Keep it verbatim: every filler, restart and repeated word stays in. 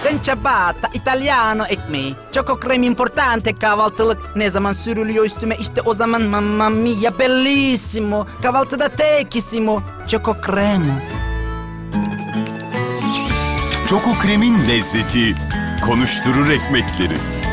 bakın ciabatta, italiano ekmeği. Choco krem importante kahvaltılık. Ne zaman sürülüyor üstüme işte o zaman mamma mia bellissimo. Kahvaltıda tekissimo. Choco kremo. Choco kremin lezzeti konuşturur ekmekleri.